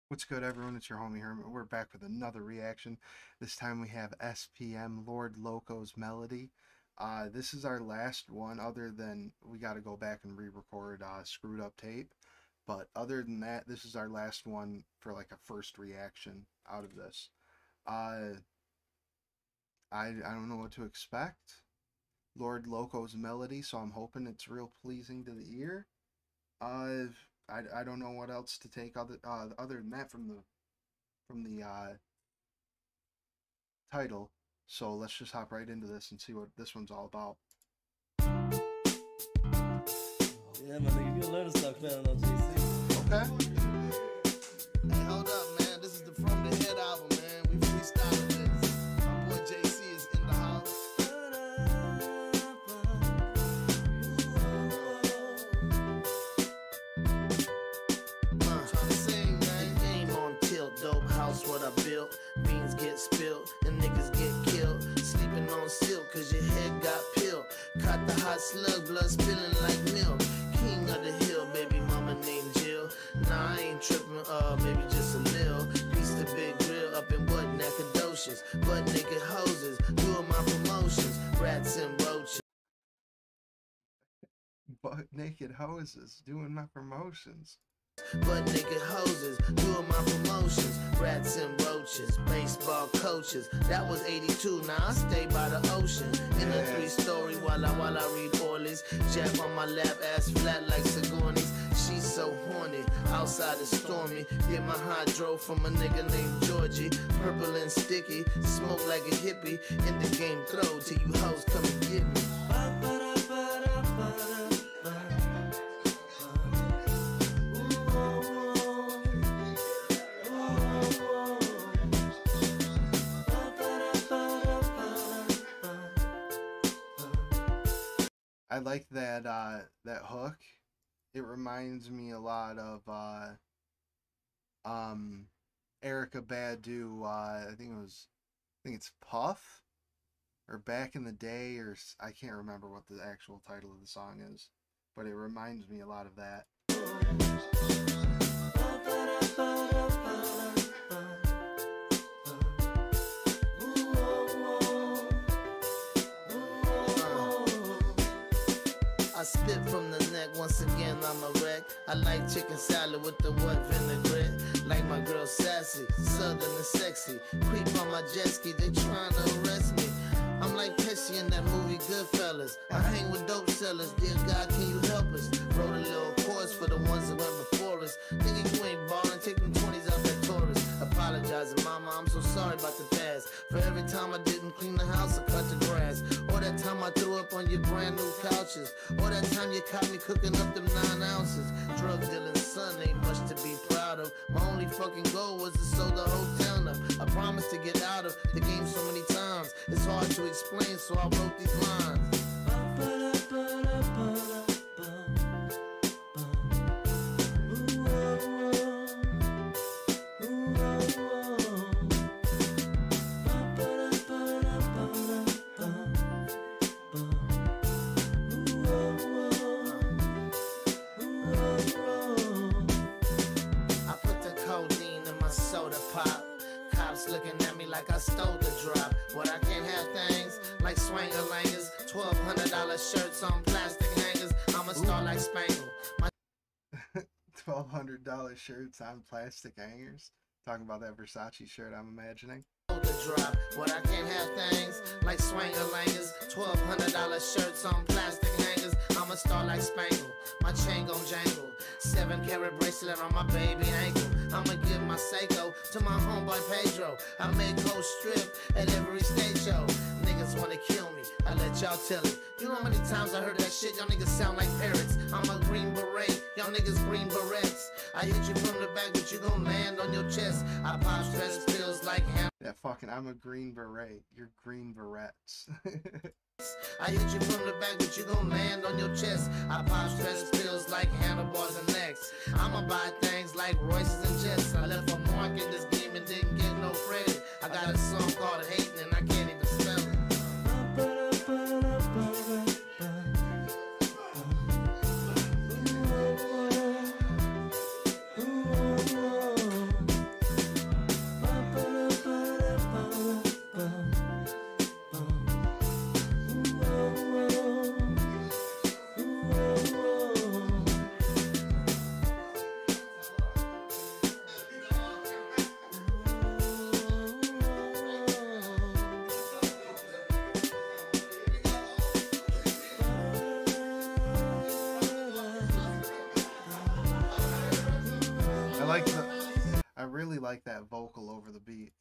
What's good, everyone? It's your homie Hermit. We're back with another reaction. This time we have SPM Lord Loco's Melody. This is our last one, other than we got to go back and re-record Screwed Up Tape. But other than that, this is our last one for like a first reaction out of this. I don't know what to expect. Lord Loco's Melody, so I'm hoping it's real pleasing to the ear. I don't know what else to take other than that from the title. So let's just hop right into this and see what this one's all about. Yeah, my nigga, you gonna learn to stop clowning on JC. Okay. Hey, hold up, man. This is the From the Head album, man. We freestyling this. My boy JC is in the house. Trying to sing, man. Game on tilt, dope house, what I built. Beans get spilled and niggas get killed. Sleeping on silk, cause your head got peeled. Caught the hot slug, blood spilling like milk. King of the hill, baby mama named Jill. Nah, I ain't tripping, maybe just a lil. Piece the big grill up in what Nacogdoches. Butt naked hoses, doing my promotions. Rats and roaches. Butt naked hoses doing my promotions. Butt naked hoses, doing my promotions. Rats and roaches, baseball coaches. That was 82, now I stay by the ocean. In a 3-story while I read Orleans. Jab on my lap, ass flat like Sigourney's. She's so horny, outside is stormy. Get my hydro from a nigga named Georgie. Purple and sticky, smoke like a hippie. In the game throw till you hoes come and get me. I like that that hook. It reminds me a lot of Erykah Badu. I think it's Puff, or Back in the Day, or I can't remember what the actual title of the song is, but it reminds me a lot of that. I spit from the neck, once again I'm a wreck. I like chicken salad with the what vinaigrette. Like my girl sassy, southern and sexy. Creep on my jet ski, they trying to arrest me. I'm like Pesci in that movie Goodfellas. I hang with dope sellers, dear God, can you help us? Wrote a little chorus for the ones that went before us. Nigga, you ain't ballin', take them 20s out that Taurus. Apologizing, mama, I'm so sorry about the past. For every time I didn't clean the house or cut the grass. Or that time I threw up on your brand new couches. Or that time you caught me cooking up them 9 ounces. Drug dealing son ain't much to be proud of. My only fucking goal was to sew the whole town up. I promised to get out of the game so many times. It's hard to explain, so I wrote these lines. Looking at me like I stole the drop. What, I can't have things like swanger-langers, $1,200 shirts on plastic hangers. I'ma start like Spangle. $1,200 shirts on plastic hangers. Talking about that Versace shirt, I'm imagining. The drop. What, I can't have things like swanger-langers, $1,200 shirts on plastic hangers. I'ma start like Spangle. My chain gon' jangle. 7-carat bracelet on my baby ankle. I'ma give my Seiko to my homeboy Pedro. I make cold strip at every stage show. Niggas wanna kill me, I let y'all tell it. You know how many times I heard that shit? Y'all niggas sound like parrots. I'm a green beret, y'all niggas green berets. I hit you from the back, but you gon' land on your chest. I pop stress pills like ham. Yeah, fucking, I'm a green beret. You're green berets. I hit you from the back, but you gon' land on your chest. I pop stress pills like handlebars and necks. I'ma buy things like Royces and Jets. I left a mark in this game and didn't get no credit. I got a song called Hatin' and I can't even spell it. I really like that vocal over the beat.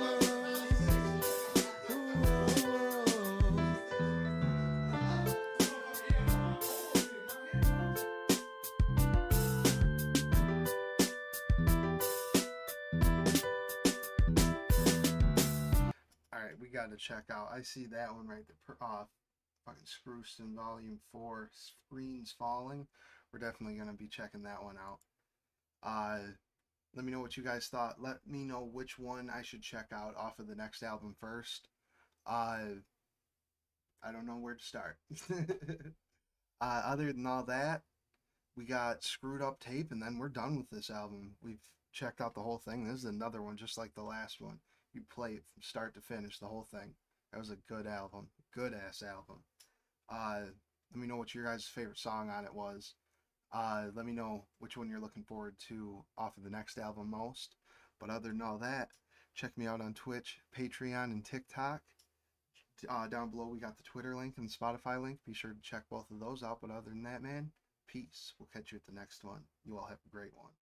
Alright, we got to check out. I see that one right there. Fucking Spruceton Volume 4, Screens Falling. We're definitely going to be checking that one out. Let me know what you guys thought. Let me know which one I should check out off of the next album first. I don't know where to start. Other than all that, we got Screwed Up Tape, and then we're done with this album. We've checked out the whole thing. This is another one just like the last one. You play it from start to finish, the whole thing. That was a good album. Good-ass album. Let me know what your guys' favorite song on it was. Let me know which one you're looking forward to off of the next album most. But other than all that, check me out on Twitch, Patreon, and TikTok. Down below we got the Twitter link and the Spotify link. Be sure to check both of those out. But other than that, man, peace. We'll catch you at the next one. You all have a great one.